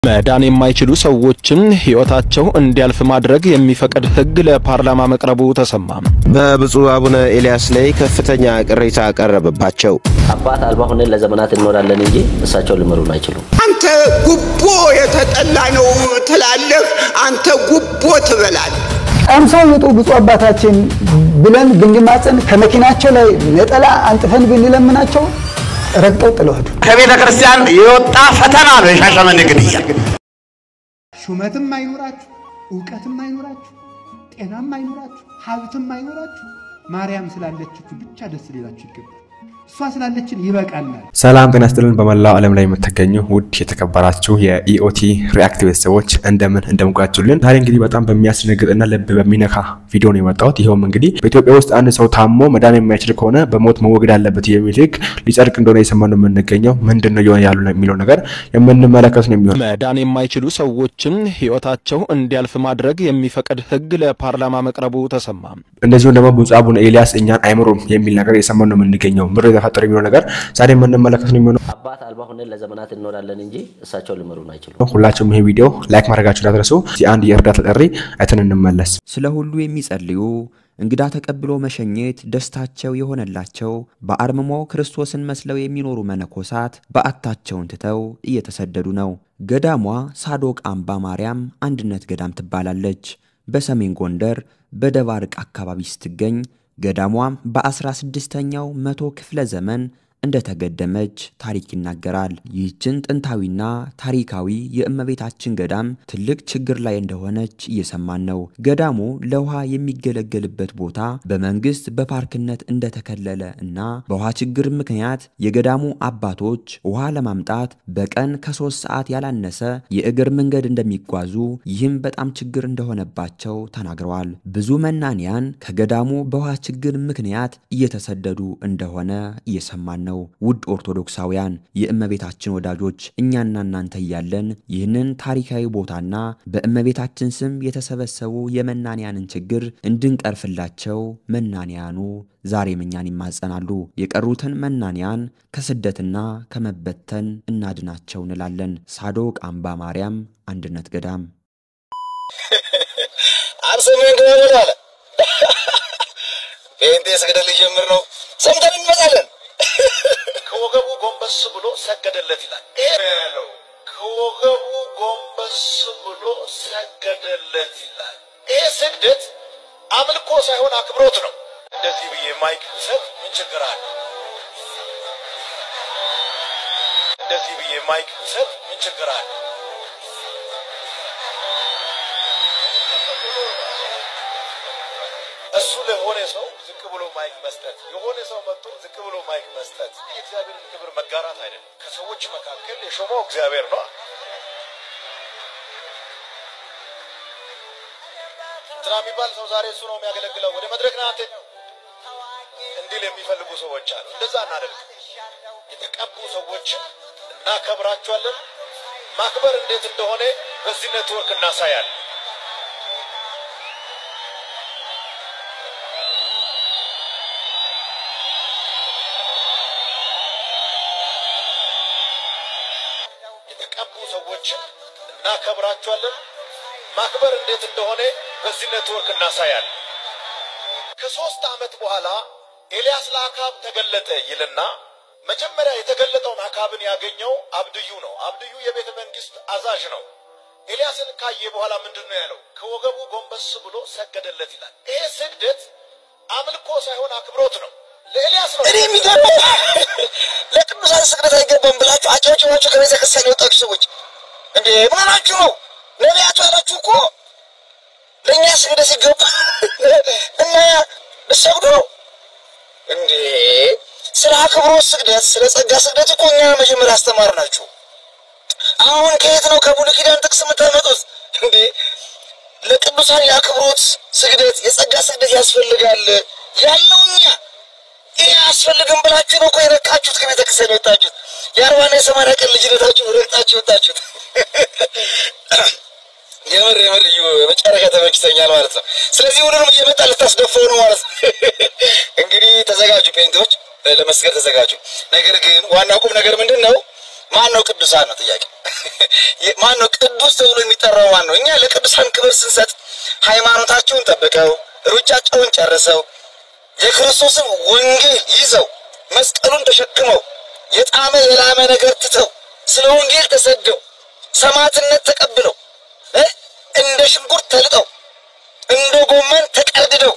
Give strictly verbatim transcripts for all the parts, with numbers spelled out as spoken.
መዳን የማይችሉ ሰዎችን ህይወታቸው እንዲያልፍ ማድረግ የሚፈቅድ ህግ ለፓርላማ መቅረቡ ተሰማ። በብፁዕ አቡነ ኤልያስ ላይ ከፍተኛ ቅሬታ ቀረበባቸው። አባት አልባ ሆነን ለዘመናት እንኖራለን እንጂ እሳቸው ሊመሩን አይችሉም። አንተ ጉቦ የተጠላ ነው ትላለህ፣ አንተ ጉቦ ትበላለህ። አምሳው ወጡ ብፁዕ አባታችን ብለን ብንማጸን ከመኪናቸው ላይ ነጠላ አንጥፈን ብንለምናቸው ረግጠው ጥለዋል። ከቤተ ክርስቲያን የወጣ ፈተና ነው የሻሸመኔ ግድያ። ሹመትም አይኖራችሁ፣ ዕውቀትም አይኖራችሁ፣ ጤናም አይኖራችሁ፣ ሀብትም አይኖራችሁ፣ ማርያም ስላለችኩ ብቻ ደስ ሊላችሁ ይገባል። እሷ ስላለችን ይበቃናል። ሰላም ጤና ይስጥልን። በመላው ዓለም ላይ የምትገኙ ውድ የተከበራችሁ የኢኦቲ ሪአክቲቭ ሰዎች እንደምን እንደምቋችሁልን። ዛሬ እንግዲህ በጣም በሚያስደነግጥና ልብ በሚነካ ቪዲዮ ነው የመጣሁት። ይሄውም እንግዲህ በኢትዮጵያ ውስጥ አንድ ሰው ታሞ መዳን የማይችል ከሆነ በሞት መወገድ አለበት የሚል ህግ ሊጸድቅ እንደሆነ የሰማነው የምንገኘው ምንድነው ይሆን ያሉ የሚለው ነገር የምንመለከት ነው የሚሆነው። መዳን የማይችሉ ሰዎችን ህይወታቸው እንዲያልፍ ማድረግ የሚፈቅድ ህግ ለፓርላማ መቅረቡ ተሰማ። እንደዚሁ ደግሞ ብፁዕ አቡነ ኤልያስ እኛን አይምሩም የሚል ነገር የሰማነው የምንገኘው ፈጥሮ የሚለው ነገር ዛሬ የምንመለከት ነው የሚሆነው። አባት አልባ ሆነን ለዘመናት እንኖራለን እንጂ እሳቸው ሊመሩን አይችሉም። ሁላችሁም ይሄ ቪዲዮ ላይክ ማድረጋችሁ እንዳትረሱ። እዚህ አንድ የእርዳታ ጥሪ አይተን እንመለስ። ስለሁሉ የሚጸልዩ እንግዳ ተቀብሎ መሸኘት ደስታቸው የሆነላቸው በአርምሞ ክርስቶስን መስለው የሚኖሩ መነኮሳት በአታቸውን ትተው እየተሰደዱ ነው። ገዳሟ ሳዶቅ አምባ ማርያም አንድነት ገዳም ትባላለች። በሰሜን ጎንደር በደባርቅ አካባቢ ስትገኝ ገዳሟም በ16ኛው መቶ ክፍለ ዘመን እንደተገደመች ታሪክ ይናገራል። ይህችን ጥንታዊና ታሪካዊ የእመቤታችን ገዳም ትልቅ ችግር ላይ እንደሆነች እየሰማን ነው። ገዳሙ ለውሃ የሚገለገልበት ቦታ በመንግስት በፓርክነት እንደተከለለ እና በውሃ ችግር ምክንያት የገዳሙ አባቶች ውሃ ለማምጣት በቀን ከሶስት ሰዓት ያላነሰ የእግር መንገድ እንደሚጓዙ ይህም በጣም ችግር እንደሆነባቸው ተናግረዋል። ብዙ መናንያን ከገዳሙ በውሃ ችግር ምክንያት እየተሰደዱ እንደሆነ እየሰማን ነው። ውድ ኦርቶዶክሳውያን የእመቤታችን ወዳጆች እኛና እናንተ ያለን ይህንን ታሪካዊ ቦታና በእመቤታችን ስም የተሰበሰቡ የመናንያንን ችግር እንድንቀርፍላቸው መናንያኑ ዛሬ እኛን ይማጸናሉ። የቀሩትን መናንያን ከስደትና ከመበተን እናድናቸው እንላለን። ሳዶቅ አምባ ማርያም አንድነት ገዳም አርሰሜን ደወለ ጴንጤስ ገደል ጀምር ነው ሰምተን እንመጣለን። ከወገቡ ጎንበስ ብሎ ሰገደለት ይላል። ኤረለው ከወገቡ ጎንበስ ብሎ ሰገደለት ይላል። ይህ ስግደት አምልኮ ሳይሆን አክብሮት ነው። እንደዚህ ብዬ ማይክ ሰጥ ምን ችግር አለ? እንደዚህ ብዬ ማይክ ሰጥ ምን ችግር አለ? እሱ ለሆነ ሰው ዝቅ ብሎ ማይክ መስጠት የሆነ ሰው መጥቶ ዝቅ ብሎ ማይክ መስጠት የእግዚአብሔርን ክብር መጋራት አይደለም። ከሰዎች መካከል የሾመው እግዚአብሔር ነው። እንትና የሚባል ሰው ዛሬ እሱ ነው የሚያገለግለው ወደ መድረክ ና አንተ እንዲል የሚፈልጉ ሰዎች አሉ። እንደዛ እናደርግ። የተቀቡ ሰዎችን እናከብራቸዋለን። ማክበር እንዴት እንደሆነ በዚህ ኔትወርክ እናሳያለን። የተቀቡ ሰዎችን እናከብራቸዋለን። ማክበር እንዴት እንደሆነ በዚህ ኔትወርክ እናሳያለን። ከሶስት ዓመት በኋላ ኤልያስ ለአካብ ተገለጠ ይልና መጀመሪያ የተገለጠውን አካብን ያገኘው አብድዩ ነው። አብድዩ የቤተ መንግስት አዛዥ ነው። ኤልያስን ካየ በኋላ ምንድነው ያለው? ከወገቡ ጎንበስ ብሎ ሰገደለት ይላል። ይሄ ስግደት አምልኮ ሳይሆን አክብሮት ነው። ለኤልያስ ነው። እኔ የሚገርመው ለቅዱሳን ስግደት አይገባም ብላችሁ አጨብጭባችሁ ከቤተ ክርስቲያን የወጣችሁ ሰዎች እንዴ ማናችሁ ነው? ነቢያቱ ያላችሁ እኮ ለእኛ ስግደት ሲገባ እና በሰግዶ እንዴ ስለ አክብሮት ስግደት ስለ ጸጋ ስግደት እኮ እኛ መጀመሪያ አስተማርናችሁ። አሁን ከየት ነው ከብሉይ ኪዳን ጥቅስ የምታመጡት? እንዴ ለቅዱሳን የአክብሮት ስግደት የጸጋ ስግደት ያስፈልጋል ያለው እኛ ይሄ አስፈልግም ብላችሁ ነው እኮ የረቃችሁት ከቤተ ክርስቲያን የወጣችሁት። የአርባና የሰማንያ ቀን ልጅነታችሁ ረግጣችሁ ወጣችሁት። የምር የምር መጨረሻ ተመችቶኛል ማለት ነው። ስለዚህ ሁሉንም እየመጣ ልታስደፈው ነው ማለት ነው። እንግዲህ ተዘጋጁ ጴንጤዎች ለመስገድ ተዘጋጁ። ነገር ግን ዋናው ቁም ነገር ምንድነው? ማን ነው ቅዱሳን ነው ጥያቄ ማን ነው ቅዱስ ተብሎ የሚጠራው ማን ነው? እኛ ለቅዱሳን ክብር ስንሰጥ ሃይማኖታቸውን ጠብቀው ሩጫቸውን ጨርሰው የክርስቶስን ወንጌል ይዘው መስቀሉን ተሸክመው የጣመ የላመ ነገር ትተው ስለ ወንጌል ተሰደው ሰማዕትነት ተቀብለው እንደ ሽንኩርት ተልጠው እንደ ጎመን ተቀድደው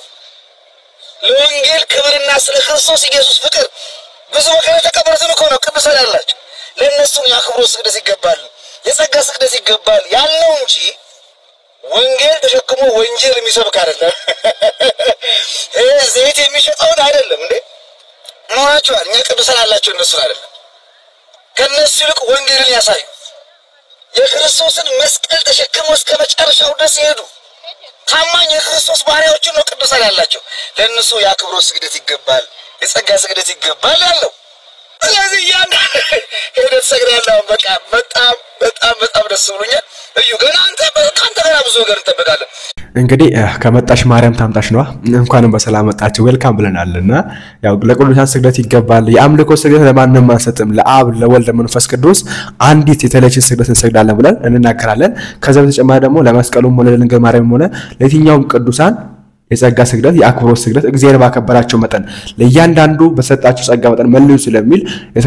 ለወንጌል ክብርና ስለ ክርስቶስ ኢየሱስ ፍቅር ብዙ ወገን ተቀበሉት እኮ ነው ቅዱሳን ያላችሁ። ለነሱ ያክብሩ ስግደት ይገባል የጸጋ ስግደት ይገባል ያለው እንጂ ወንጌል ተሸክሞ ወንጌል የሚሰብክ አይደለም። እህ ዘይት የሚሸጠው አይደለም እንዴ ኖራችሁ እኛ ቅዱሳን ያላችሁ እነሱ አይደለም። ከነሱ ይልቅ ወንጌልን ያሳዩ የክርስቶስን መስቀል ተሸክሞ እስከ መጨረሻው ድረስ ይሄዱ ታማኝ የክርስቶስ ባሪያዎች ነው ቅዱሳን ያላችሁ። ለነሱ ያክብሩ ስግደት ይገባል የጸጋ ስግደት ይገባል ያለው። ስለዚህ ያን ሄደት ሰግዳለሁ በቃ በጣም በጣም በጣም ደስ ብሎኛል። እዩ ገና አንተ በካንተ ገና ብዙ ነገር እንጠብቃለን። እንግዲህ ከመጣሽ ማርያም ታምጣሽ ነው እንኳንም በሰላም መጣችሁ ዌልካም ብለናልና ያው ለቅዱሳን ስግደት ይገባል። የአምልኮ ስግደት ለማንንም አንሰጥም ለአብ ለወልድ ለመንፈስ ቅዱስ አንዲት የተለየች ስግደት እንሰግዳለን ብለን እንናገራለን። ከዛ በተጨማሪ ደግሞ ለመስቀሉም ሆነ ለድንግል ማርያም ሆነ ለየትኛውም ቅዱሳን የጸጋ ስግደት የአክብሮት ስግደት እግዚአብሔር ባከበራቸው መጠን ለእያንዳንዱ በሰጣቸው ጸጋ መጠን መልሱ ስለሚል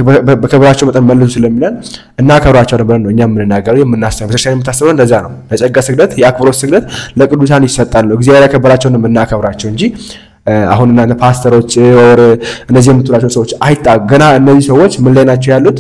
በከበራቸው መጠን መልሱ ስለሚል እናከብራቸው ነበር ነው እኛ የምንናገረው የምናስተምረው ክርስቲያን የምታስተምረው እንደዛ ነው። ለጸጋ ስግደት የአክብሮት ስግደት ለቅዱሳን ይሰጣል እግዚአብሔር ያከበራቸው ነው የምናከብራቸው እንጂ አሁን እና ፓስተሮች ወር እነዚህ የምትላቸው ሰዎች አይጣ ገና እነዚህ ሰዎች ምን ላይ ናቸው ያሉት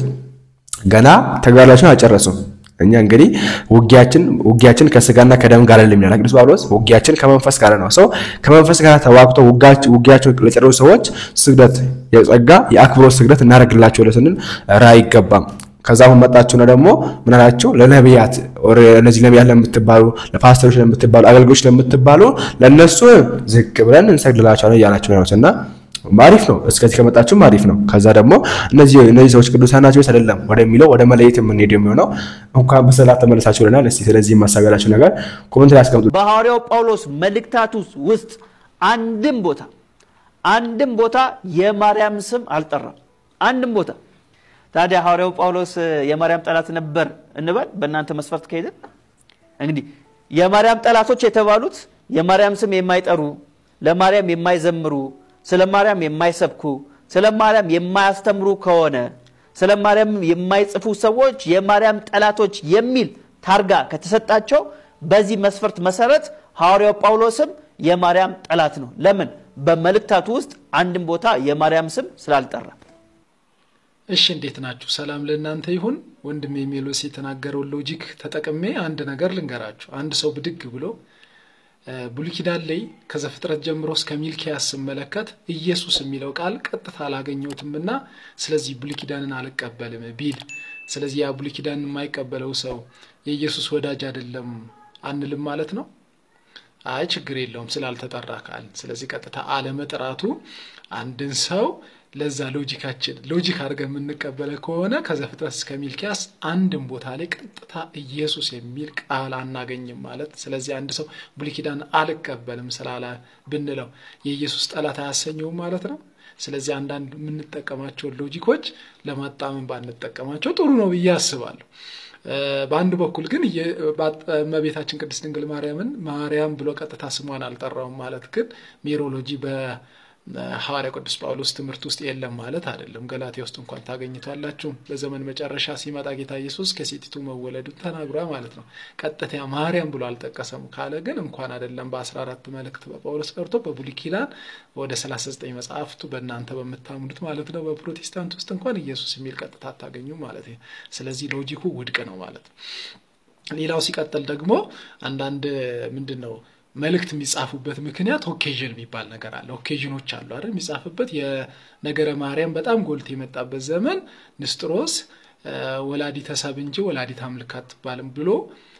ገና ተግባራቸውን አጨረሱም። እኛ እንግዲህ ውጊያችን ውጊያችን ከስጋና ከደም ጋር አይደለም ይላል ቅዱስ ጳውሎስ ውጊያችን ከመንፈስ ጋር ነው። ሰው ከመንፈስ ጋር ተዋግቶ ውጊያቸው ውጊያቸው ለጨረሱ ሰዎች ስግደት የጸጋ የአክብሮት ስግደት እናደርግላቸው ለስንል ራይ ይገባም። ከዛው መጣችሁና ደግሞ ምን አላችሁ ለነቢያት ኦር እነዚህ ነቢያት ለምትባሉ ለፓስተሮች ለምትባሉ አገልጋዮች ለምትባሉ ለነሱ ዝቅ ብለን እንሰግድላቸው ነው ያላችሁ ነውና ማሪፍ ነው እስከዚህ ከመጣችሁ ማሪፍ ነው። ከዛ ደግሞ እነዚህ እነዚህ ሰዎች ቅዱሳን ናቸው አይደለም ወደሚለው ወደ መለየት ምን ሄደው የሚሆነው እንኳን በሰላም ተመለሳችሁልና እስቲ ስለዚህ ማሳገላችሁ ነገር ኮሜንት ላይ አስቀምጡ። በሐዋርያው ጳውሎስ መልእክታቱ ውስጥ አንድም ቦታ አንድም ቦታ የማርያም ስም አልጠራም አንድም ቦታ። ታዲያ ሐዋርያው ጳውሎስ የማርያም ጠላት ነበር እንበል በእናንተ መስፈርት ከሄደ እንግዲህ የማርያም ጠላቶች የተባሉት የማርያም ስም የማይጠሩ ለማርያም የማይዘምሩ ስለ ማርያም የማይሰብኩ ስለ ማርያም የማያስተምሩ ከሆነ ስለ ማርያም የማይጽፉ ሰዎች የማርያም ጠላቶች የሚል ታርጋ ከተሰጣቸው በዚህ መስፈርት መሰረት ሐዋርያው ጳውሎስም የማርያም ጠላት ነው። ለምን በመልእክታቱ ውስጥ አንድም ቦታ የማርያም ስም ስላልጠራ። እሺ እንዴት ናችሁ? ሰላም ለእናንተ ይሁን። ወንድሜ ሜሎስ የተናገረው ሎጂክ ተጠቅሜ አንድ ነገር ልንገራችሁ። አንድ ሰው ብድግ ብሎ ብሉይ ኪዳን ላይ ከዘፍጥረት ጀምሮ እስከ ሚልኪያስ ሲመለከት ኢየሱስ የሚለው ቃል ቀጥታ አላገኘውትምና ስለዚህ ብሉይ ኪዳንን አልቀበልም ቢል ስለዚህ ያ ብሉይ ኪዳንን የማይቀበለው ሰው የኢየሱስ ወዳጅ አይደለም አንልም ማለት ነው? አይ ችግር የለውም ስላልተጠራ ቃል። ስለዚህ ቀጥታ አለመጥራቱ አንድን ሰው ለዛ ሎጂካችን ሎጂክ አድርገን የምንቀበለ ከሆነ ከዘፍጥረት እስከ ሚልኪያስ አንድም ቦታ ላይ ቀጥታ ኢየሱስ የሚል ቃል አናገኝም ማለት። ስለዚህ አንድ ሰው ብሉይ ኪዳን አልቀበልም ስላለ ብንለው የኢየሱስ ጠላት አያሰኘውም ማለት ነው። ስለዚህ አንዳንድ የምንጠቀማቸው ሎጂኮች ለማጣመም ባንጠቀማቸው ጥሩ ነው ብዬ አስባለሁ። በአንድ በኩል ግን የመቤታችን ቅድስት ድንግል ማርያምን ማርያም ብሎ ቀጥታ ስሟን አልጠራውም ማለት ግን ሜሮሎጂ በ ሐዋርያ ቅዱስ ጳውሎስ ትምህርት ውስጥ የለም ማለት አይደለም። ገላትያ ውስጥ እንኳን ታገኙታላችሁ። በዘመን መጨረሻ ሲመጣ ጌታ ኢየሱስ ከሴቲቱ መወለዱ ተናግሯ ማለት ነው። ቀጥታ ማርያም ብሎ አልጠቀሰም ካለ ግን እንኳን አይደለም በ14 መልእክት በጳውሎስ ቀርቶ በብሉይ ኪዳን ወደ ሰላሳ ዘጠኝ መጽሐፍቱ በእናንተ በመታምኑት ማለት ነው በፕሮቴስታንት ውስጥ እንኳን ኢየሱስ የሚል ቀጥታ አታገኙ ማለት ነው። ስለዚህ ሎጂኩ ውድቅ ነው ማለት ነው። ሌላው ሲቀጥል ደግሞ አንዳንድ ምንድነው መልእክት የሚጻፉበት ምክንያት ኦኬዥን የሚባል ነገር አለ። ኦኬዥኖች አሉ አይደል የሚጻፍበት የነገረ ማርያም በጣም ጎልቶ የመጣበት ዘመን ንስጥሮስ ወላዲተ ሰብ እንጂ ወላዲተ አምላክ አትባልም ብሎ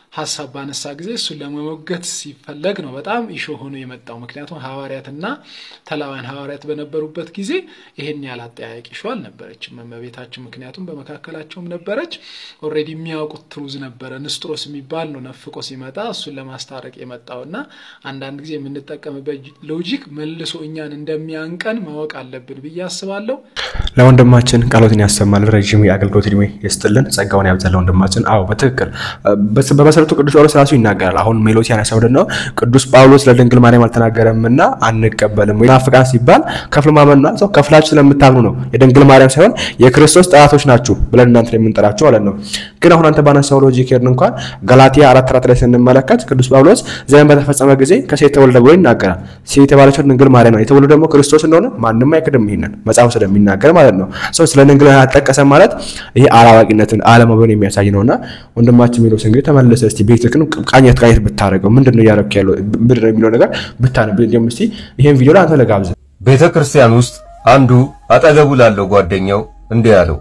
ሐሳብ ባነሳ ጊዜ እሱን ለመሞገት ሲፈለግ ነው በጣም ኢሹ ሆኖ የመጣው ምክንያቱም ሐዋርያትና ተላዋን ሐዋርያት በነበሩበት ጊዜ ይሄን ያላጠያየቅ ኢሹ አልነበረችም መመቤታችን ምክንያቱም በመካከላቸውም ነበረች ኦሬዲ የሚያውቁት ትሩዝ ነበረ ንስጥሮስ የሚባል ነው ነፍቆ ሲመጣ እሱን ለማስታረቅ የመጣውና አንዳንድ ጊዜ የምንጠቀምበት ሎጂክ መልሶ እኛን እንደሚያንቀን ማወቅ አለብን ብዬ አስባለሁ ለወንድማችን ቃሎትን ያሰማል ረጅም የአገልግሎት እድሜ ይስጥልን ጸጋውን ያብዛል ወንድማችን አዎ በትክክል በመሰረቱ ቅዱስ ጳውሎስ ራሱ ይናገራል አሁን ሜሎስ ያነሳው ደግሞ ቅዱስ ጳውሎስ ለድንግል ማርያም አልተናገረምና አንቀበልም ወይ ናፍቃን ሲባል ከፍል ማመንና ሰው ከፍላችሁ ስለምታምኑ ነው የድንግል ማርያም ሳይሆን የክርስቶስ ጠላቶች ናችሁ ብለን እናንተ የምንጠራችሁ ማለት ነው ግን አሁን አንተ ባነሳው ሎጂክ ሄድን እንኳን ገላትያ አራት አራት ላይ ስንመለከት ቅዱስ ጳውሎስ ዘመን በተፈጸመ ጊዜ ከሴት ተወለደ ብሎ ይናገራል ሴት የተባለችው ድንግል ማርያም ነው የተወለደ ደግሞ ክርስቶስ እንደሆነ ማንንም አይክድም ይሄንን መጽሐፍ ስለሚናገር ማለት ነው ሰው ስለ ድንግል አጠቀሰ ማለት ይሄ አላዋቂነትን አለመሆኑን የሚያሳይ ነውና ወንድማችን ሜሎስ እንግዲህ ተመለሰ እስቲ ቤትክን ቃኘት ቃኘት ብታረገው ምንድነው ያረክ ያለው ምንድነው የሚለው ነገር ብታነብ እንደም እስቲ ይሄን ቪዲዮ ላይ አንተ ለጋብዘ ቤተክርስቲያን ውስጥ አንዱ አጠገቡ ላለው ጓደኛው እንዲህ ያለው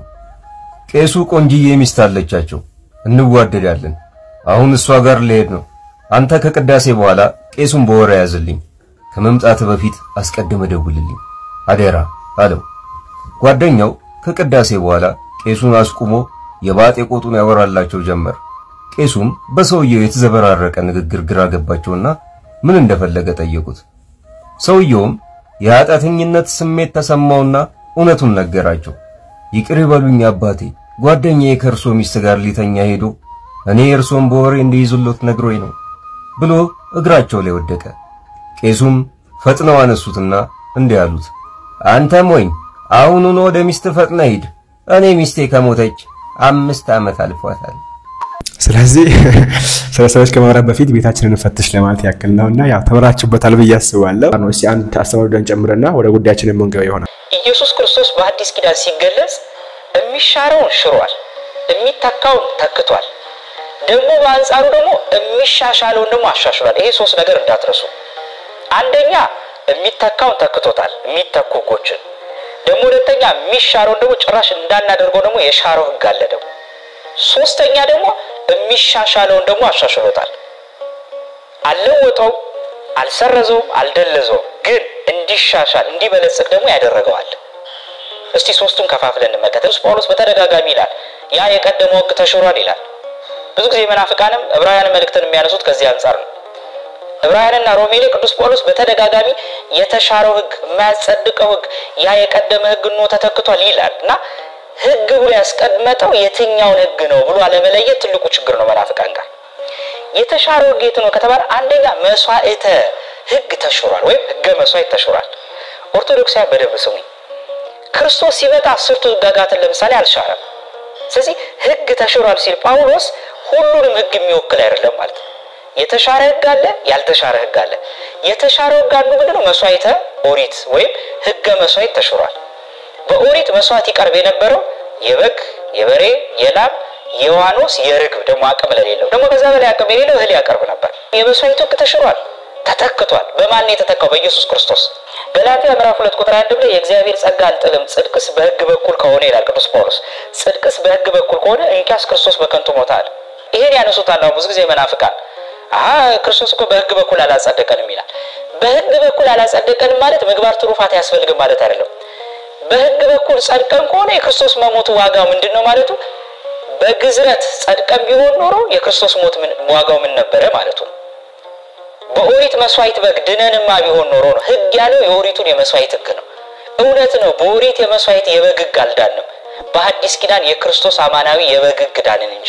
ቄሱ ቆንጂዬ ሚስት አለቻቸው እንዋደዳለን አሁን እሷ ጋር ልሄድ ነው አንተ ከቅዳሴ በኋላ ቄሱን በወሬ ያዝልኝ ከመምጣት በፊት አስቀድመ ደውልልኝ አደራ አለው ጓደኛው ከቅዳሴ በኋላ ቄሱን አስቁሞ የባጤ ቆጡን ያወራላቸው ጀመር ቄሱም በሰውየው የተዘበራረቀ ንግግር ግራ ገባቸውና ምን እንደፈለገ ጠየቁት ሰውየውም የኃጢአተኝነት ስሜት ተሰማውና እውነቱን ነገራቸው ይቅር ይበሉኝ አባቴ ጓደኛዬ ከርሶ ሚስት ጋር ሊተኛ ሄዶ እኔ እርሶን በወሬ እንዲይዙለት ነግሮኝ ነው ብሎ እግራቸው ላይ ወደቀ ቄሱም ፈጥነው አነሱትና እንዲህ አሉት አንተም ወይ አሁኑን ወደ ሚስት ፈጥነ ሂድ እኔ ሚስቴ ከሞተች አምስት ዓመት አልፏታል ስለዚህ ስለሰዎች ከማውራት በፊት ቤታችንን እንፈትሽ ለማለት ያክል ነውና ያው ተመራችሁበታል ብዬ አስባለሁ ነው እስቲ አንድ አስተማሪውን ጨምረና ወደ ጉዳያችን የምንገባ ይሆናል ኢየሱስ ክርስቶስ በአዲስ ኪዳን ሲገለጽ የሚሻረውን ሽሯል የሚተካውን ተክቷል ደግሞ በአንጻሩ ደግሞ የሚሻሻለውን ደግሞ አሻሽሏል ይሄ ሶስት ነገር እንዳትረሱ አንደኛ የሚተካውን ተክቶታል የሚተኩ ጎችን ደግሞ ሁለተኛ የሚሻረውን ደግሞ ጭራሽ እንዳናደርገው ደግሞ የሻረው ህግ አለ ደግሞ ሶስተኛ ደግሞ የሚሻሻለውን ደግሞ አሻሽሎታል አለወጣው አልሰረዘው አልደለዘው ግን እንዲሻሻል እንዲበለጽግ ደግሞ ያደረገዋል እስቲ ሶስቱን ከፋፍለን እንመልከት ቅዱስ ጳውሎስ በተደጋጋሚ ይላል ያ የቀደመው ህግ ተሽሯል ይላል ብዙ ጊዜ መናፍቃንም ዕብራውያን መልእክትን የሚያነሱት ከዚህ አንፃር ነው ዕብራውያንና ሮሜ ላይ ቅዱስ ጳውሎስ በተደጋጋሚ የተሻረው ህግ የማያጸድቀው ህግ ያ የቀደመ ህግ ነው ተተክቷል ይላልና ህግ ብሎ ያስቀመጠው የትኛውን ህግ ነው ብሎ አለመለየት ትልቁ ችግር ነው መናፍቃን ጋር የተሻረው ህግ የት ነው ከተባለ አንደኛ መስዋዕተ ህግ ተሽሯል ወይ ህገ መስዋዕት ተሽሯል ኦርቶዶክሳውያን በደንብ ስሙኝ ክርስቶስ ሲመጣ አስርቱ ህግጋትን ለምሳሌ አልሻረም ስለዚህ ህግ ተሽሯል ሲል ጳውሎስ ሁሉንም ህግ የሚወክል አይደለም ማለት ነው የተሻረ ህግ አለ ያልተሻረ ህግ አለ የተሻረው ህግ አንዱ ምንድነው መስዋዕተ ኦሪት ወይ ህገ መስዋዕት ተሽሯል በኦሪት መስዋዕት ይቀርብ የነበረው የበግ የበሬ የላም የዋኖስ የርግብ ደግሞ አቅም ለሌለው ደግሞ ከዛ በላይ አቅም የሌለው እህል ያቀርብ ነበር የመስዋዕቱ ህግ ተሽሯል ተተክቷል በማን የተተካው በኢየሱስ ክርስቶስ ገላትያ ምዕራፍ ሁለት ቁጥር አንድ ላይ የእግዚአብሔር ጸጋ አልጥልም ጽድቅስ በህግ በኩል ከሆነ ይላል ቅዱስ ጳውሎስ ጽድቅስ በህግ በኩል ከሆነ እንኪያስ ክርስቶስ በከንቱ ሞታል ይሄን ያነሱታል ነው ብዙ ጊዜ መናፍቃን አሃ ክርስቶስ እኮ በህግ በኩል አላጸደቀንም ይላል በህግ በኩል አላጸደቀንም ማለት ምግባር ትሩፋት ያስፈልግም ማለት አይደለም በህግ በኩል ጸድቀን ከሆነ የክርስቶስ መሞት ዋጋው ምንድነው ማለቱ በግዝረት ጸድቀን ቢሆን ኖሮ የክርስቶስ ሞት ምን ዋጋው ምን ነበር ማለቱ በኦሪት መስዋዕት በግ ድነንማ ቢሆን ኖሮ ነው ህግ ያለው የኦሪቱን የመስዋዕት ህግ ነው እውነት ነው በኦሪት የመስዋዕት የበግ ህግ አልዳንም በአዲስ ኪዳን የክርስቶስ አማናዊ የበግ ህግ ዳንን እንጂ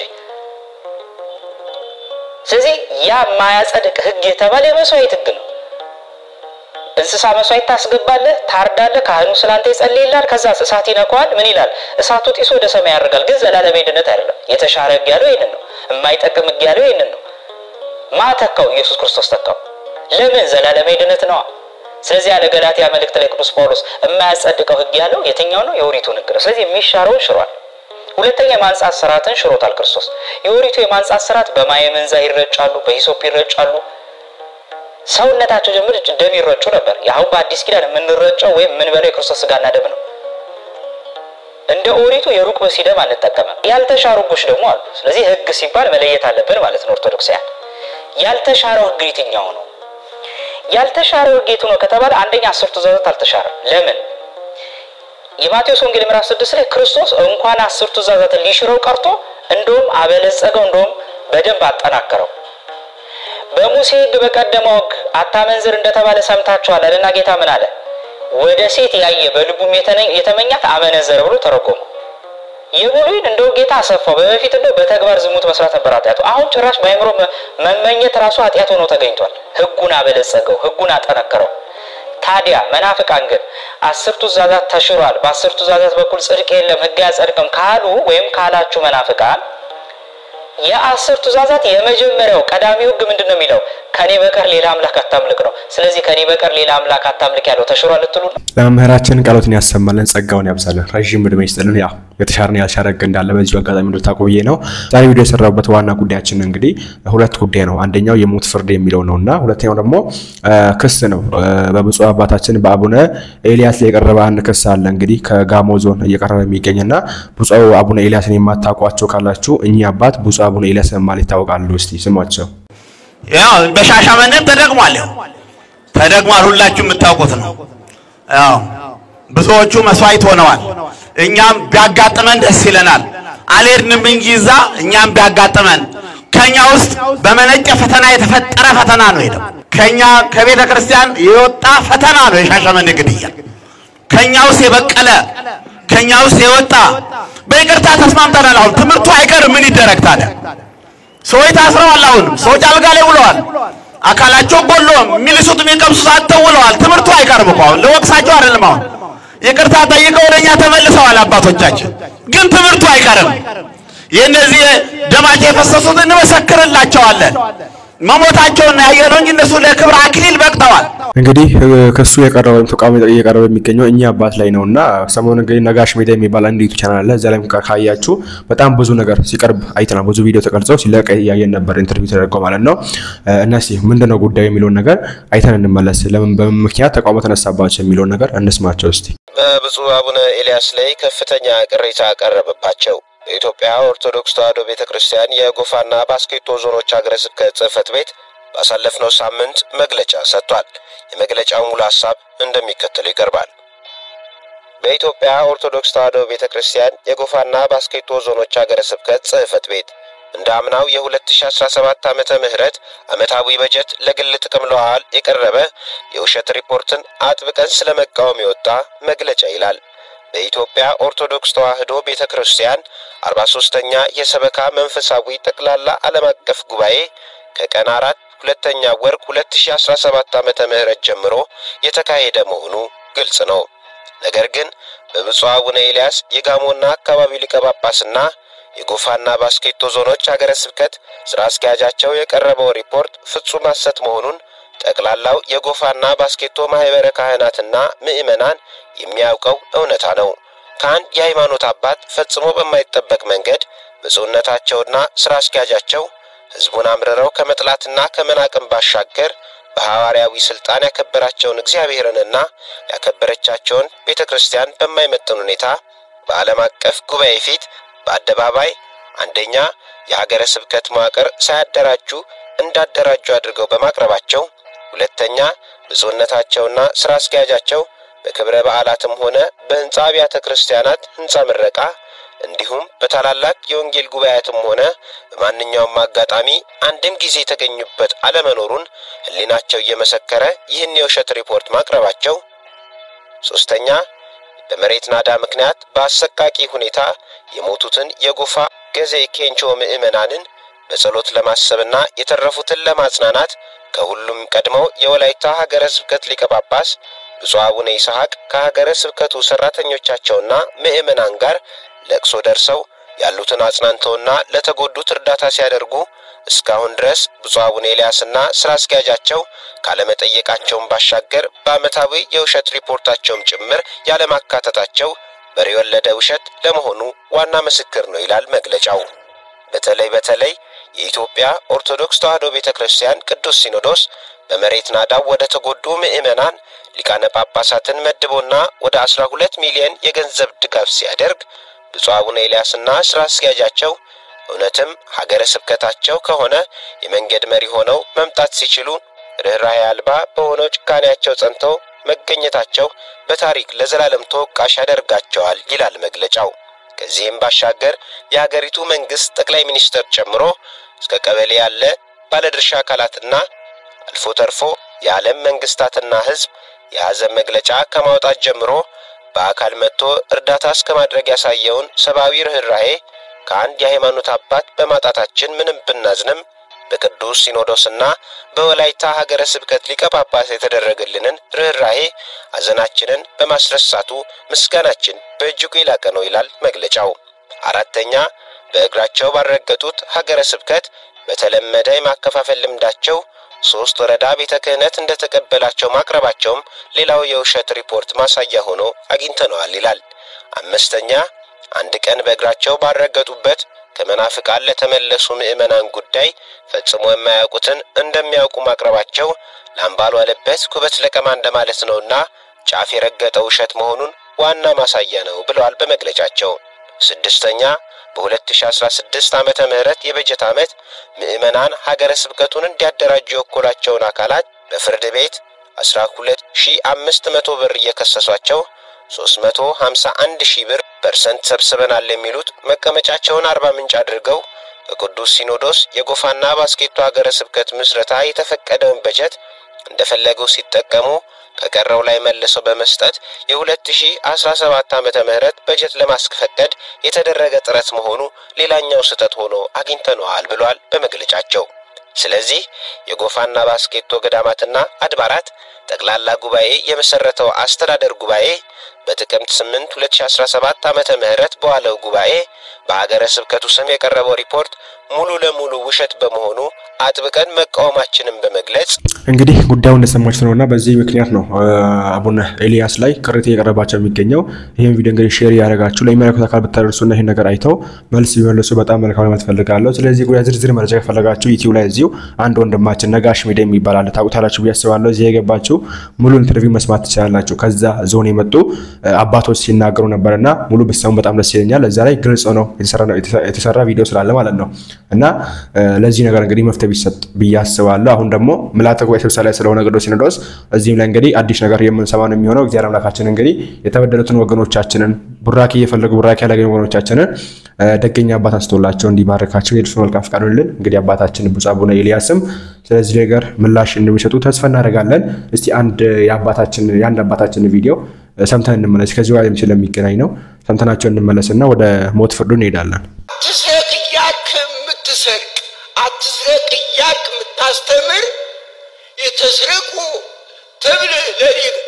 ስለዚህ ያ ማያጸድቅ ህግ የተባለ የመስዋዕት ህግ ነው እንስሳ መስዋዕት ታስገባለህ ታርዳለህ ካህኑ ስላንተ ይጸልይላል ከዛ እሳት ይነካዋል ምን ይላል እሳቱ ጢስ ወደ ሰማይ ያርጋል ግን ዘላለማዊ ድነት አይደለም የተሻረ ህግ ያለው ይሄንን ነው የማይጠቅም ህግ ያለው ይሄንን ነው ማተካው ኢየሱስ ክርስቶስ ተካው ለምን ዘላለማዊ ድነት ነው ስለዚህ ያለ ገላትያ መልእክት ላይ ቅዱስ ጳውሎስ የማያጸድቀው ህግ ያለው የትኛው ነው የኦሪቱን ህግ ነው ስለዚህ የሚሻረው ሽሯል ሁለተኛ የማንጻት ሥርዓትን ሽሮታል ክርስቶስ የኦሪቱ የማንጻት ሥርዓት በማየ መንዛ ይረጫሉ በሂሶፕ ይረጫሉ ሰውነታቸው ጀምር ደም ይረጩ ነበር ያው በአዲስ ኪዳን ምን ረጨው ወይ ምን በለው የክርስቶስ ስጋና ደም ነው እንደ ኦሪቱ የሩቅ በሲደም አንጠቀምም። ያልተሻሩ ህጎች ደግሞ አሉ። ስለዚህ ህግ ሲባል መለየት አለብን ማለት ነው። ኦርቶዶክሳውያን ያልተሻረው ህግ የትኛው ነው? ያልተሻረው ህግ የቱ ነው ከተባለ አንደኛ አስርቱ ትእዛዛት አልተሻረም። ለምን? የማቴዎስ ወንጌል ምዕራፍ ስድስት ላይ ክርስቶስ እንኳን አስርቱ ትእዛዛትን ሊሽረው ቀርቶ እንደውም አበለጸገው፣ እንደውም በደንብ አጠናከረው። በሙሴ ህግ በቀደመው ህግ አታመንዝር እንደተባለ ሰምታችኋል አለና ጌታ ምን አለ? ወደ ሴት ያየ በልቡም የተመኛት አመነዘረ ብሎ ተረጎመ። የብሉይን እንደው ጌታ አሰፋው። በፊት እንደው በተግባር ዝሙት መስራት ነበር ኃጢአቱ። አሁን ጭራሽ በአእምሮ መመኘት ራሱ ኃጢአት ሆኖ ተገኝቷል። ህጉን አበለጸገው፣ ህጉን አጠነከረው። ታዲያ መናፍቃን ግን አስርቱ ትእዛዛት ተሽሯል፣ በአስርቱ ትእዛዛት በኩል ጽድቅ የለም፣ ህግ ያጸድቅም ካሉ ወይም ካላችሁ መናፍቃን የአስርቱ ትእዛዛት የመጀመሪያው ቀዳሚው ህግ ምንድነው የሚለው? ከኔ በቀር ሌላ አምላክ አታምልክ ነው። ስለዚህ ከኔ በቀር ሌላ አምላክ አታምልክ ያለው ተሽሯል ልትሉ ነው? ለመምህራችን ቃሎትን ያሰማልን፣ ጸጋውን ያብዛልን፣ ረጅም ዕድሜ ይስጥልን። ያው የተሻረና ያልሻረ ህግ እንዳለ በዚህ አጋጣሚ እንድታውቁ ብዬ ነው ዛሬ ቪዲዮ የሰራሁበት። ዋና ጉዳያችን እንግዲህ ሁለት ጉዳይ ነው። አንደኛው የሞት ፍርድ የሚለው ነውና ሁለተኛው ደግሞ ክስ ነው። በብፁዕ አባታችን በአቡነ ኤልያስ ላይ የቀረበ አንድ ክስ አለ። እንግዲህ ከጋሞ ዞን እየቀረበ የሚገኝና ብፁዕ አቡነ ኤልያስን የማታውቋቸው ካላችሁ እኚህ አባት ብፁዕ አቡነ ኤልያስ ማለት ይታወቃሉ። እስቲ ስሟቸው። ያው በሻሻመኔም ተደግሟል ተደግሟል ሁላችሁም የምታውቁት ነው። ያው ብዙዎቹ መስዋዕት ሆነዋል። እኛም ቢያጋጥመን ደስ ይለናል። አልሄድንም እንጂ እዛ እኛም ቢያጋጥመን ከኛ ውስጥ በመነጨ ፈተና የተፈጠረ ፈተና ነው። ሄደው ከኛ ከቤተ ክርስቲያን የወጣ ፈተና ነው የሻሻመኔ ግድያ። ከኛ ውስጥ የበቀለ ከኛ ውስጥ የወጣ በይቅርታ ተስማምተናል። አሁን ትምህርቱ አይቀርም። ምን ይደረግ ታዲያ? ሰዎች ታስረዋል። አሁን ሰዎች አልጋ ላይ ውለዋል። አካላቸው ጎሎ ሚልሱት የሚቀምሱት አጥተው ውለዋል። ትምህርቱ አይቀርም እኮ አሁን ለወቅሳቸው አይደለም። አሁን ይቅርታ ጠይቀው ወደኛ ተመልሰዋል አባቶቻችን። ግን ትምህርቱ አይቀርም። የነዚህ ደማቸው የፈሰሱት እንመሰክርላቸዋለን። መሞታቸውን ያየነው እንጂ እነሱ ለክብር አክሊል በቅተዋል። እንግዲህ ክሱ የቀረበው ተቋም የቀረበ የሚገኘው እኛ አባት ላይ ነውና ሰሞኑን እንግዲህ ነጋሽ ሚዲያ የሚባል አንድ ዩቲዩብ ቻናል አለ። እዛ ላይ ካያችሁ በጣም ብዙ ነገር ሲቀርብ አይተናል። ብዙ ቪዲዮ ተቀርጸው ሲለቀ ያየን ነበር፣ ኢንተርቪው ተደርገው ማለት ነው። እነሱ ምንድነው ጉዳዩ የሚለው ነገር አይተን እንመለስ። ለምን በምን ምክንያት ተቋሙ ተነሳባቸው የሚለው ነገር እንስማቸው እስቲ። በብፁዕ አቡነ ኤልያስ ላይ ከፍተኛ ቅሬታ ቀረበባቸው። የኢትዮጵያ ኦርቶዶክስ ተዋሕዶ ቤተክርስቲያን የጎፋና ባስኬቶ ዞኖች ሀገረ ስብከት ጽሕፈት ቤት ባሳለፍነው ሳምንት መግለጫ ሰጥቷል። የመግለጫው ሙሉ ሐሳብ እንደሚከተለው ይቀርባል። በኢትዮጵያ ኦርቶዶክስ ተዋሕዶ ቤተክርስቲያን የጎፋና ባስኬቶ ዞኖች ሀገረ ስብከት ጽሕፈት ቤት እንደ አምናው የ2017 ዓመተ ምህረት ዓመታዊ በጀት ለግል ጥቅም ለዋል የቀረበ የውሸት ሪፖርትን አጥብቀን ስለመቃወም የወጣ መግለጫ ይላል። በኢትዮጵያ ኦርቶዶክስ ተዋሕዶ ቤተክርስቲያን አርባ ሶስተኛ የሰበካ መንፈሳዊ ጠቅላላ ዓለም አቀፍ ጉባኤ ከቀን አራት ሁለተኛ ወር ሁለት ሺህ አስራ ሰባት ዓመተ ምህረት ጀምሮ የተካሄደ መሆኑ ግልጽ ነው። ነገር ግን በብፁዕ አቡነ ኤልያስ የጋሞና አካባቢው ሊቀ ጳጳስና የጎፋና ባስኬቶ ዞኖች ሀገረ ስብከት ስራ አስኪያጃቸው የቀረበው ሪፖርት ፍጹም ሐሰት መሆኑን ጠቅላላው የጎፋና ባስኬቶ ማህበረ ካህናትና ምእመናን የሚያውቀው እውነታ ነው። ካን የሃይማኖት አባት ፈጽሞ በማይጠበቅ መንገድ ብፁዕነታቸውና ስራ አስኪያጃቸው ህዝቡን አምርረው ከመጥላትና ከመናቅም ባሻገር በሐዋርያዊ ስልጣን ያከበራቸውን እግዚአብሔርንና ያከበረቻቸውን ቤተክርስቲያን በማይመጥን ሁኔታ በዓለም አቀፍ ጉባኤ ፊት በአደባባይ አንደኛ የሀገረ ስብከት መዋቅር ሳያደራጁ እንዳደራጁ አድርገው በማቅረባቸው፣ ሁለተኛ ብፁዕነታቸውና ስራ አስኪያጃቸው በክብረ በዓላትም ሆነ በህንጻ አብያተ ክርስቲያናት ህንጻ ምረቃ እንዲሁም በታላላቅ የወንጌል ጉባኤያትም ሆነ በማንኛውም አጋጣሚ አንድም ጊዜ የተገኙበት አለመኖሩን ህሊናቸው እየመሰከረ ይህን የውሸት ሪፖርት ማቅረባቸው፣ ሶስተኛ በመሬት ናዳ ምክንያት በአሰቃቂ ሁኔታ የሞቱትን የጎፋ ገዜ ኬንቾ ምእመናንን በጸሎት ለማሰብና የተረፉትን ለማጽናናት ከሁሉም ቀድመው የወላይታ ሀገረ ስብከት ሊቀ ጳጳስ ብፁዕ አቡነ ይስሐቅ ከሀገረ ስብከቱ ሰራተኞቻቸውና ምእመናን ጋር ለቅሶ ደርሰው ያሉትን አጽናንተውና ለተጎዱት እርዳታ ሲያደርጉ እስካሁን ድረስ ብፁዕ አቡነ ኤልያስና ስራ አስኪያጃቸው ካለመጠየቃቸውም ባሻገር በዓመታዊ የውሸት ሪፖርታቸውም ጭምር ያለማካተታቸው በሬ ወለደ ውሸት ለመሆኑ ዋና ምስክር ነው ይላል መግለጫው። በተለይ በተለይ የኢትዮጵያ ኦርቶዶክስ ተዋሕዶ ቤተክርስቲያን ቅዱስ ሲኖዶስ በመሬት ናዳው ወደ ተጎዱ ምእመናን ሊቃነ ጳጳሳትን መድቦና ወደ አስራ ሁለት ሚሊዮን የገንዘብ ድጋፍ ሲያደርግ ብፁዕ አቡነ ኤልያስና ስራ አስኪያጃቸው እውነትም ሀገረ ስብከታቸው ከሆነ የመንገድ መሪ ሆነው መምጣት ሲችሉ ርህራሄ አልባ በሆነው ጭካኔያቸው ጸንተው መገኘታቸው በታሪክ ለዘላለም ተወቃሽ ያደርጋቸዋል ይላል መግለጫው። ከዚህም ባሻገር የሀገሪቱ መንግስት ጠቅላይ ሚኒስትር ጨምሮ እስከ ቀበሌ ያለ ባለድርሻ አካላትና አልፎ ተርፎ የዓለም መንግስታትና ህዝብ የሐዘን መግለጫ ከማውጣት ጀምሮ በአካል መጥቶ እርዳታ እስከማድረግ ያሳየውን ሰብአዊ ርህራሄ ከአንድ የሃይማኖት አባት በማጣታችን ምንም ብናዝንም በቅዱስ ሲኖዶስና በወላይታ ሀገረ ስብከት ሊቀ ጳጳስ የተደረገልንን ርህራሄ ሐዘናችንን በማስረሳቱ ምስጋናችን በእጅጉ ይላቀ ነው ይላል መግለጫው። አራተኛ በእግራቸው ባረገጡት ሀገረ ስብከት በተለመደ የማከፋፈል ልምዳቸው ሶስት ወረዳ ቤተ ክህነት እንደተቀበላቸው ማቅረባቸውም ሌላው የውሸት ሪፖርት ማሳያ ሆኖ አግኝተነዋል ይላል። አምስተኛ አንድ ቀን በእግራቸው ባረገጡበት ከመናፍቃን ለተመለሱ ምእመናን ጉዳይ ፈጽሞ የማያውቁትን እንደሚያውቁ ማቅረባቸው ላምባሉ አለበት ኩበት ለቀማ እንደማለት ነውና ጫፍ የረገጠው ውሸት መሆኑን ዋና ማሳያ ነው ብለዋል በመግለጫቸው። ስድስተኛ በ2016 ዓመተ ምህረት የበጀት ዓመት ምእመናን ሀገረ ስብከቱን እንዲያደራጁ የወከሏቸውን አካላት በፍርድ ቤት አስራ ሁለት ሺህ አምስት መቶ ብር እየከሰሷቸው ሶስት መቶ ሃምሳ አንድ ሺህ ብር ፐርሰንት ሰብስበናል የሚሉት መቀመጫቸውን አርባ ምንጭ አድርገው በቅዱስ ሲኖዶስ የጎፋና ባስኬቶ ሀገረ ስብከት ምስረታ የተፈቀደውን በጀት እንደፈለገው ሲጠቀሙ ከቀረው ላይ መልሰው በመስጠት የ2017 ዓመተ ምህረት በጀት ለማስፈቀድ የተደረገ ጥረት መሆኑ ሌላኛው ስህተት ሆኖ አግኝተነዋል ብሏል በመግለጫቸው። ስለዚህ የጎፋና ባስኬቶ ገዳማትና አድባራት ጠቅላላ ጉባኤ የመሰረተው አስተዳደር ጉባኤ በጥቅምት ስምንት ሁለት ሺህ አስራ ሰባት ዓመተ ምህረት በዋለው ጉባኤ በአገረ ስብከቱ ስም የቀረበው ሪፖርት ሙሉ ለሙሉ ውሸት በመሆኑ አጥብቀን መቃወማችንን በመግለጽ እንግዲህ ጉዳዩ እንደሰማችሁ ነውና በዚህ ምክንያት ነው አቡነ ኤልያስ ላይ ቅሬታ እየቀረባቸው የሚገኘው። ይሄን ቪዲዮ እንግዲህ ሼር ያደርጋችሁ ለሚመለከቱ አካል ብታደርሱና ይሄን ነገር አይተው መልስ ቢመልሱ በጣም መልካም ነው ፈልጋለሁ። ስለዚህ ጉዳይ ዝርዝር መረጃ ከፈለጋችሁ ዩቲዩብ ላይ እዚሁ አንድ ወንድማችን ነጋሽ ሚዲያ የሚባል አለ ታውቁታላችሁ ብዬ አስባለሁ። እዚህ የገባችሁ ሙሉ ኢንተርቪው መስማት ትችላላችሁ። ከዛ ዞን የመጡ አባቶች ሲናገሩ ነበርና ሙሉ ብሰሙ በጣም ደስ ይለኛል። እዛ ላይ ግልጽ ነው የተሰራ የተሰራ ቪዲዮ ስላለ ማለት ነው። እና ለዚህ ነገር እንግዲህ መፍትሄ ቢሰጥ ብዬ አስባለሁ። አሁን ደግሞ ምላተ ጉባኤ ስብሰባ ላይ ስለሆነ ቅዱስ ሲኖዶስ እዚህም ላይ እንግዲህ አዲስ ነገር የምንሰማ ነው የሚሆነው። እግዚአብሔር አምላካችን እንግዲህ የተበደሉትን ወገኖቻችንን ቡራኪ የፈለጉ ቡራኪ ያላገኙ ወገኖቻችንን ደገኛ አባት አስተውላቸው እንዲባርካቸው የእርሱ መልካም ፈቃድ ይሁንልን። እንግዲህ አባታችን ብፁዕ አቡነ ኤልያስም ስለዚህ ነገር ምላሽ እንደሚሰጡ ተስፋ እናደርጋለን። እስቲ አንድ የአባታችን የአንድ አባታችን ቪዲዮ ሰምተን እንመለስ። ከዚህ ጋር ስለሚገናኝ ነው። ሰምተናቸው እንመለስና ወደ ሞት ፍርዱ እንሄዳለን። አትስረቅ እያልክ የምትሰርቅ አትስረቅ እያልክ የምታስተምር የተስረቁ ተብል ለሊት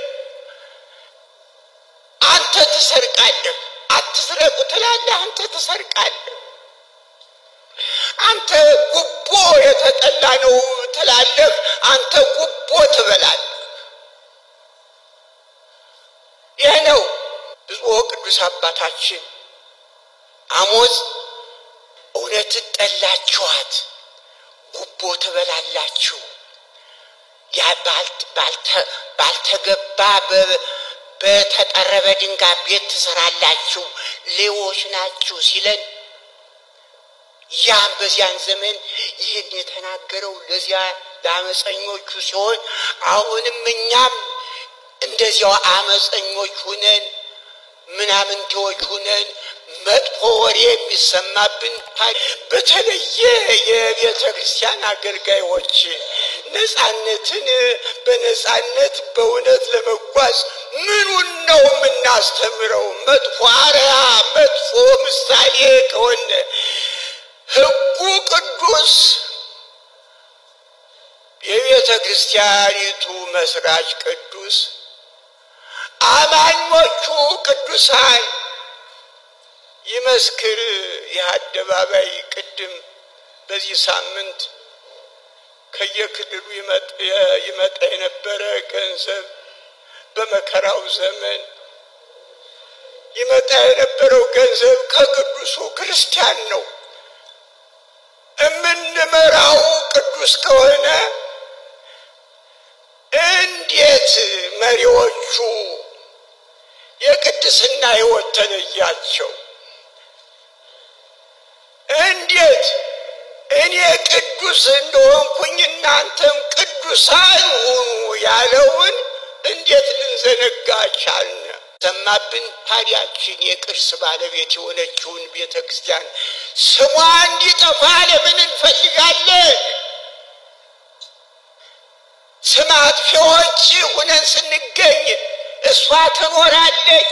አንተ ትሰርቃለህ። አትስረቁ ትላለህ፣ አንተ ትሰርቃለህ። አንተ ጉቦ የተጠላ ነው ትላለህ፣ አንተ ጉቦ ትበላለህ። ይህ ነው ብፁዕ ቅዱስ አባታችን አሞጽ እውነትን ጠላችኋት፣ ጉቦ ትበላላችሁ፣ ባልተገባ በተጠረበ ድንጋይ ቤት ትሰራላችሁ፣ ሌቦች ናችሁ ሲለን ያም በዚያን ዘመን ይህን የተናገረው ለዚያ ለአመፀኞቹ ሲሆን አሁንም እኛም እንደዚያው አመፀኞች ሁነን ምናምንቴዎች ሁነን መጥፎ ወሬ የሚሰማብን በተለየ የቤተ ክርስቲያን አገልጋዮች ነፃነትን በነፃነት በእውነት ለመጓዝ ምኑን ነው የምናስተምረው? መጥፎ አርያ መጥፎ ምሳሌ ከሆነ ሕጉ ቅዱስ የቤተ ክርስቲያኒቱ መስራች ቅዱስ አማኞቹ ቅዱሳን ይመስክር። የአደባባይ ቅድም በዚህ ሳምንት ከየክልሉ ይመጣ የነበረ ገንዘብ በመከራው ዘመን ይመጣ የነበረው ገንዘብ ከቅዱሱ ክርስቲያን ነው። እምንመራው ቅዱስ ከሆነ እንዴት መሪዎቹ የቅድስና ሕይወት ተለያቸው? እንዴት እኔ ቅዱስ እንደሆንኩኝ እናንተም ቅዱሳን ሁኑ ያለውን እንዴት ልንዘነጋ ቻልን? ሰማብን። ታዲያችን የቅርስ ባለቤት የሆነችውን ቤተክርስቲያን ስሟ እንዲጠፋ ለምን እንፈልጋለን? ስም አጥፊዎች ሆነን ስንገኝ እሷ ትኖራለች።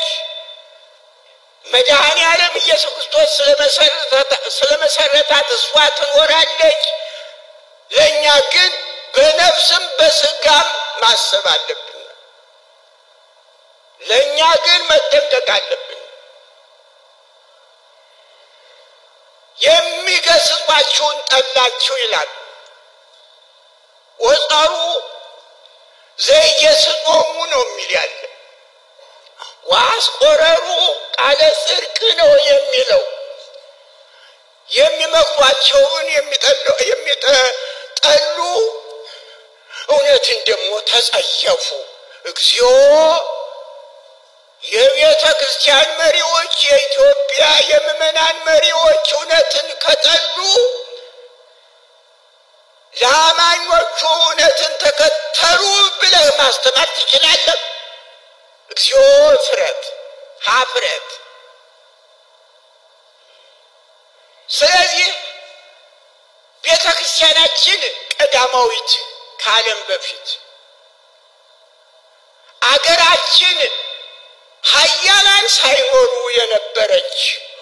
መድኃኔዓለም ኢየሱስ ክርስቶስ ስለመሰረታት እሷ ትኖራለች። ለእኛ ግን በነፍስም በስጋም ማሰብ አለብን። ለእኛ ግን መጠንቀቅ አለብን። የሚገስጿችሁን ጠላችሁ ይላል። ወጣሩ ዘየስጾሙ ነው የሚል ያለ ዋስቆረሩ ቃለ ጽድቅ ነው የሚለው። የሚመክሯቸውን የሚጠሉ እውነትን ደግሞ ተጸየፉ። እግዚኦ የቤተ ክርስቲያን መሪዎች፣ የኢትዮጵያ የምዕመናን መሪዎች እውነትን ከጠሉ ለአማኞቹ እውነትን ተከተሉ ብለህ ማስተማር ትችላለህ? እግዚኦ ፍረት ሀፍረት። ስለዚህ ቤተ ክርስቲያናችን ቀዳማዊት ከዓለም በፊት አገራችን ኃያላን ሳይኖሩ የነበረች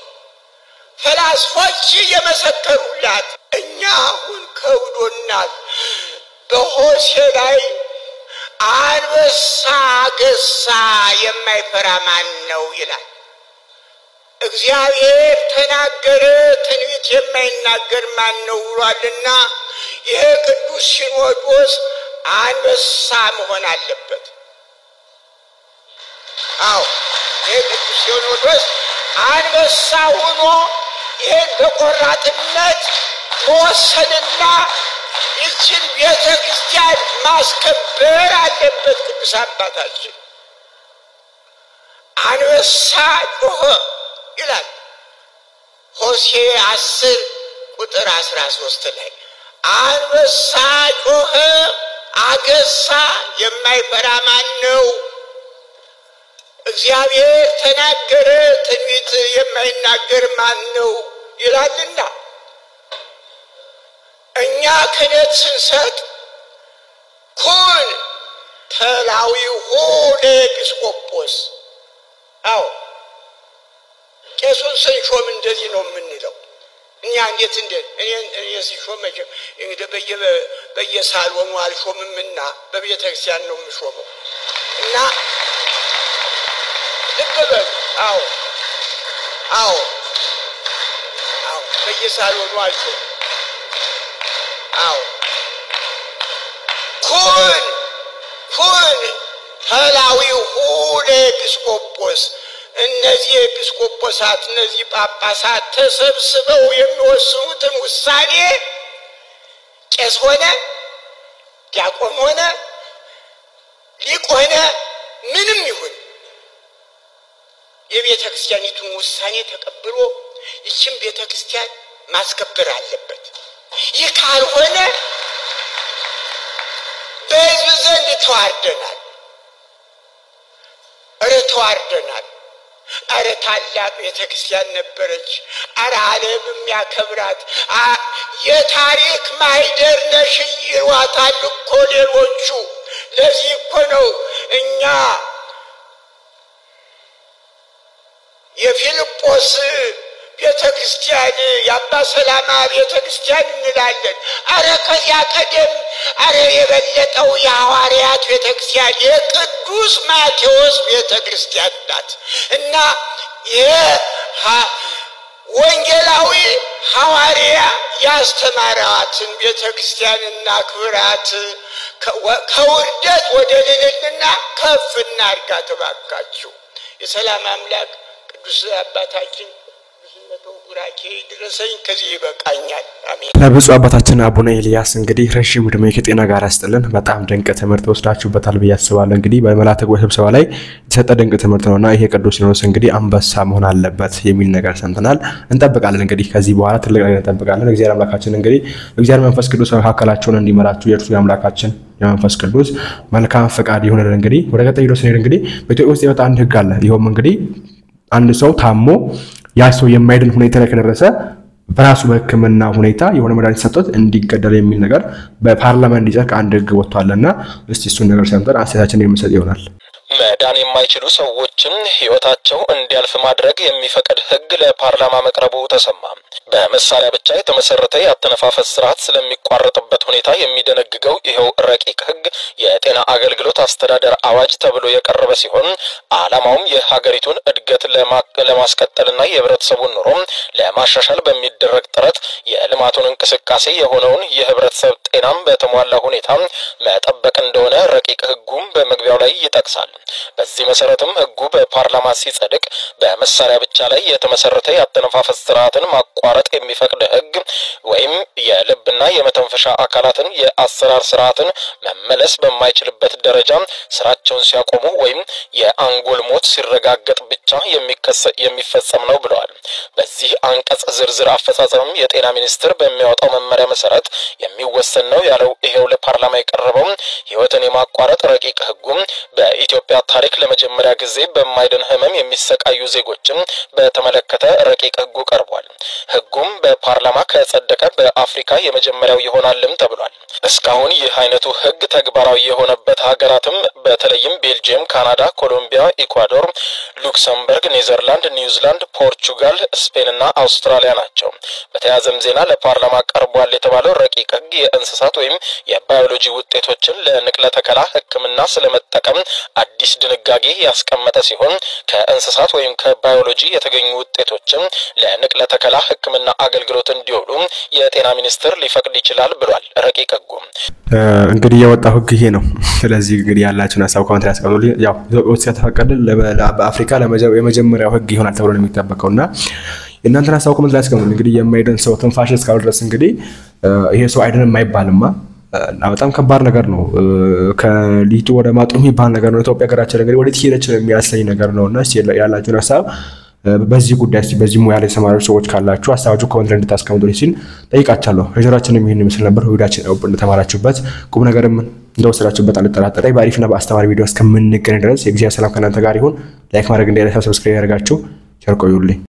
ፈላስፎች የመሰከሩላት እኛ አሁን ከብዶናል። በሆሴ ላይ አንበሳ ገሳ የማይፈራ ማን ነው ይላል። እግዚአብሔር ተናገረ ትንቢት የማይናገር ማን ነው ብሏልና ይሄ ቅዱስ ሲኖዶስ አንበሳ መሆን አለበት። አዎ ይሄ ቅዱስ ሲኖዶስ አንበሳ ሆኖ ይሄን በቆራጥነት መወሰንና ይችን ቤተ ክርስቲያን ማስከበር አለበት። ቅዱስ አባታችን አንበሳ ጮኸ ይላል ሆሴ አስር ቁጥር አስራ ሶስት ላይ አንበሳ ጮኸ አገሳ የማይፈራ ማን ነው? እግዚአብሔር ተናገረ ትንቢት የማይናገር ማን ነው ይላልና እኛ ክህነት ስንሰጥ ኩን ተላዊሁ ለኤጲስቆጶስ። አዎ ቄሱን ስንሾም እንደዚህ ነው የምንለው። እኛ እንዴት እንደ እኔ እኔ ሲሾም መቼም እንግዲህ በየ በየሳሎኑ አልሾምምና በቤተ ክርስቲያን ነው የምሾመው እና ልብ በሉ። አዎ አዎ አዎ በየሳሎኑ አልሾምም። አዎ ኩን ኩን ተላዊሁ ለኤጲስቆጶስ። እነዚህ ኤጲስቆጶሳት እነዚህ ጳጳሳት ተሰብስበው የሚወስኑትን ውሳኔ ቄስ ሆነ ዲያቆን ሆነ ሊቅ ሆነ ምንም ይሁን የቤተ ክርስቲያኒቱን ውሳኔ ተቀብሎ ይችን ቤተ ክርስቲያን ማስከበር አለበት። ይህ ካልሆነ በሕዝብ ዘንድ ተዋርደናል። እረ ተዋርደናል። አረ ታላቅ ቤተ ክርስቲያን ነበረች። አረ ዓለም የሚያከብራት የታሪክ ማህደር ነሽ ይሏታል እኮ ሌሎቹ። ለዚህ እኮ ነው እኛ የፊልጶስ ቤተ ክርስቲያን የአባ ሰላማ ቤተ ክርስቲያን እንላለን። አረ ከዚያ ቀደም አረ የበለጠው የሐዋርያት ቤተ ክርስቲያን የቅዱስ ማቴዎስ ቤተ ክርስቲያን ናት እና የወንጌላዊ ሐዋርያ ያስተማራትን ቤተ ክርስቲያንና ክብራት ከውርደት ወደ ልዕልና ከፍ እናድርጋት እባካችሁ። የሰላም አምላክ ቅዱስ አባታችን ቅዱስነት ቡራኬ ድረሰኝ ከዚህ ይበቃኛል። አሜን። ለብፁዕ አባታችን አቡነ ኤልያስ እንግዲህ ረጅም ዕድሜ ከጤና ጋር ያስጥልን። በጣም ድንቅ ትምህርት ወስዳችሁበታል ብዬ አስባለሁ። እንግዲህ በመላእክት ጉባኤ ስብሰባ ላይ የተሰጠ ድንቅ ትምህርት ነውና ይሄ ቅዱስ ሲኖዶስ እንግዲህ አንበሳ መሆን አለበት የሚል ነገር ሰምተናል። እንጠብቃለን እንግዲህ ከዚህ በኋላ ትልቅ ነገር እንጠብቃለን። እግዚአብሔር አምላካችን እንግዲህ እግዚአብሔር መንፈስ ቅዱስ መካከላቸውን እንዲመራችሁ የእርሱ የአምላካችን የመንፈስ ቅዱስ መልካም ፈቃድ ይሁንልን። እንግዲህ ወደ ቀጣይ ቪዲዮ ስንሄድ እንግዲህ በኢትዮጵያ ውስጥ የወጣ አንድ ህግ አለ። ይኸውም እንግዲህ አንድ ሰው ታሞ ያ ሰው የማይድን ሁኔታ ላይ ከደረሰ በራሱ በሕክምና ሁኔታ የሆነ መድኃኒት ሰጥቶት እንዲገደል የሚል ነገር በፓርላማ እንዲጸድቅ አንድ ህግ ወጥቷልና እስቲ እሱን ነገር ሰምተን አስተያየታችንን የምንሰጥ ይሆናል። መዳን የማይችሉ ሰዎችን ህይወታቸው እንዲያልፍ ማድረግ የሚፈቅድ ህግ ለፓርላማ መቅረቡ ተሰማ። በመሳሪያ ብቻ የተመሰረተ የአተነፋፈስ ስርዓት ስለሚቋረጥበት ሁኔታ የሚደነግገው ይኸው ረቂቅ ህግ የጤና አገልግሎት አስተዳደር አዋጅ ተብሎ የቀረበ ሲሆን ዓላማውም የሀገሪቱን እድገት ለማስቀጠልና የህብረተሰቡን ኑሮ ለማሻሻል በሚደረግ ጥረት የልማቱን እንቅስቃሴ የሆነውን የህብረተሰብ ጤናም በተሟላ ሁኔታ መጠበቅ እንደሆነ ረቂቅ ህጉም በመግቢያው ላይ ይጠቅሳል። በዚህ መሰረትም ህጉ በፓርላማ ሲጸድቅ በመሳሪያ ብቻ ላይ የተመሰረተ የአተነፋፈስ ስርዓትን ማቋረጥ የሚፈቅድ ህግ ወይም የልብና የመተንፈሻ አካላትን የአሰራር ስርዓትን መመለስ በማይችልበት ደረጃ ስራቸውን ሲያቆሙ ወይም የአንጎል ሞት ሲረጋገጥ ብቻ የሚፈጸም ነው ብለዋል። በዚህ አንቀጽ ዝርዝር አፈጻጸም የጤና ሚኒስቴር በሚያወጣው መመሪያ መሰረት የሚወሰን ነው ያለው ይሄው ለፓርላማ የቀረበው ህይወትን የማቋረጥ ረቂቅ ህጉ በኢትዮጵያ ታሪክ ለመጀመሪያ ጊዜ በማይድን ህመም የሚሰቃዩ ዜጎችን በተመለከተ ረቂቅ ህጉ ቀርቧል። ህጉም በፓርላማ ከጸደቀ በአፍሪካ የመጀመሪያው ይሆናልም ተብሏል። እስካሁን ይህ አይነቱ ህግ ተግባራዊ የሆነበት ሀገራትም በተለይም ቤልጂየም፣ ካናዳ፣ ኮሎምቢያ፣ ኢኳዶር፣ ሉክሰምበርግ፣ ኔዘርላንድ፣ ኒውዚላንድ፣ ፖርቹጋል፣ ስፔን እና አውስትራሊያ ናቸው። በተያያዘም ዜና ለፓርላማ ቀርቧል የተባለው ረቂቅ ህግ የእንስሳት ወይም የባዮሎጂ ውጤቶችን ለንቅለ ተከላ ህክምና ስለመጠቀም አዲስ ድንጋጌ ያስቀመጠ ሲሆን ከእንስሳት ወይም ከባዮሎጂ የተገኙ ውጤቶችን ለንቅለ ተከላ ህክምና አገልግሎት እንዲውሉ የጤና ሚኒስቴር ሊፈቅድ ይችላል ብሏል ረቂቅ ህጉ። እንግዲህ የወጣው ህግ ይሄ ነው። ስለዚህ እንግዲህ ያላችሁን ሐሳብ ኮሜንት ላይ አስቀምጡልኝ። ያው ኢትዮጵያ ተፈቀደ በአፍሪካ ለመጀመሪያው ህግ ይሆናል ተብሎ ነው የሚጠበቀውና እናንተና ሐሳብ ኮሜንት ላይ አስቀምጡልኝ። እንግዲህ የማይድን ሰው ትንፋሽ እስካሁን ድረስ እንግዲህ ይሄ ሰው አይድንም የማይባልማ በጣም ከባድ ነገር ነው። ከሊጡ ወደ ማጡ የሚባል ነገር ነው። ኢትዮጵያ ሀገራችን እንግዲህ ወደ ትሄደች ነው የሚያሰኝ ነገር ነውና ያላችሁን ሐሳብ በዚህ ጉዳይ እስቲ በዚህ ሙያ ላይ የተሰማሩ ሰዎች ካላችሁ ሐሳባችሁ ኮሜንት ላይ እንድታስቀምጡልኝ ሲል ጠይቃችኋለሁ። ሬዘራችንም ይሄን ይመስል ነበር። ቪዲዮአችን እንደተማራችሁበት ቁም ነገርም እንደወሰዳችሁበት አልጠራጠርም። በአሪፍና በአስተማሪ ቪዲዮ እስከምንገናኝ ድረስ የእግዚአብሔር ሰላም ከእናንተ ጋር ይሁን። ላይክ ማድረግ እንዳይረሳ፣ ሰብስክራይብ ያደርጋችሁ ቸር ቆዩልኝ።